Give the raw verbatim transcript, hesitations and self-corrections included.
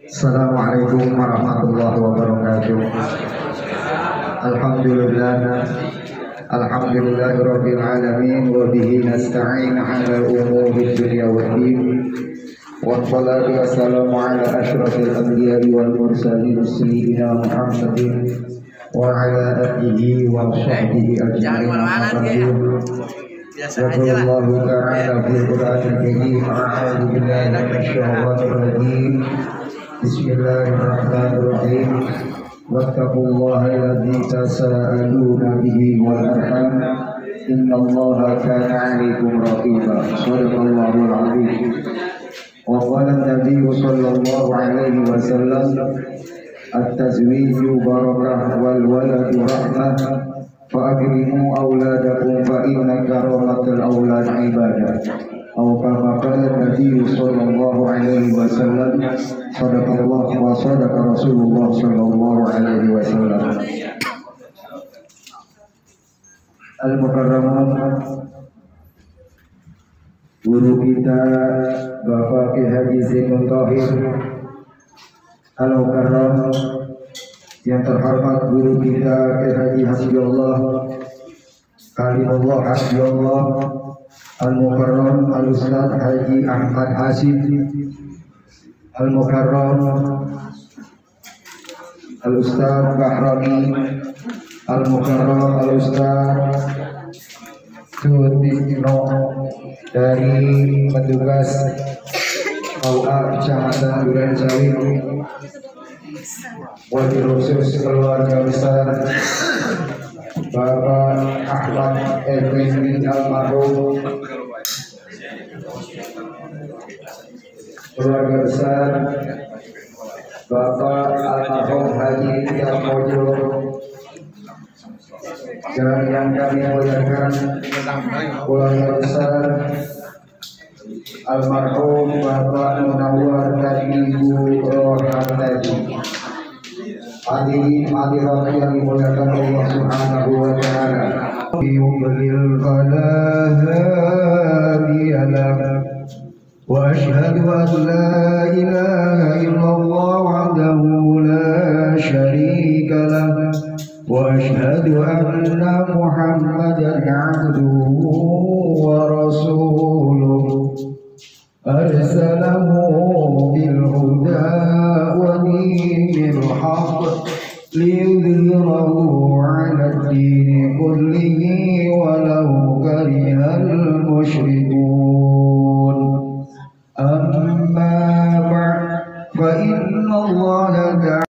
Assalamualaikum warahmatullahi wabarakatuh. Alhamdulillah, alhamdulillahirabbil alamin wa bihi nasta'in 'ala umuri dunya waddin. Wassalatu wassalamu 'ala asyrafil anbiya'i wal mursalin sayyidina Muhammadin wa 'ala alihi wa sahbihi ajma'in. Biasa aja lah. Allah Ta'ala fil Qur'anil Karim. A'udzu billahi minasy syaithanir rajim. Bismillahirrahmanirrahim. Wattaqullaha alladzi tasaaluna bihi wal arham. Innallaha kana 'alaikum raqiba. Shadaqallahul 'azim. Wa qala an-nabiy sallallahu alaihi wasallam, at-tazwiju barakah wal waladu rahmah. Fa'akrimu awladakum fa'inna karamatal awlad ibadah. Atau kama qala Nabi sallallahu alaihi wasallam, sadaqallah wa sadaqa Rasulullah sallallahu alaihi wasallam. Al-Mukarramun, guru kita Bapak Ki Haji Zainul Thahir Al-Mukarram, yang terhormat guru kita Ki Haji Hasbiyallah Kalimullah Hasbiyallah Al-Mukarram Al-Ustaz Haji Ahmad Hasid Al-Mukarram Al-Ustaz Bahrami Al-Mukarram Al-Ustaz Sutino dari petugas O A Kecamatan Durensawi, wakil khusus keluarga besar Bapak Ahmad Effendi almarhum, keluarga besar Bapak almarhum Haji Yamojo, dan yang kami muliakan keluarga besar almarhum Bapak Munawwar dan Ibu Rohantati. Hadirin hadirat yang dimuliakan Allah Subhanahu wa taala. Yubil qalabiyalah wa asyhadu an la ilaha illallah wahdahu la syarika lah wa asyhadu anna Muhammadan 'abduhu wa rasuluh arsalahu bil huda wa dinil haqq liyudhhirahu 'ala ad-din kullihi walau karihal musyrikun. Amma ba'd, fa inna Allah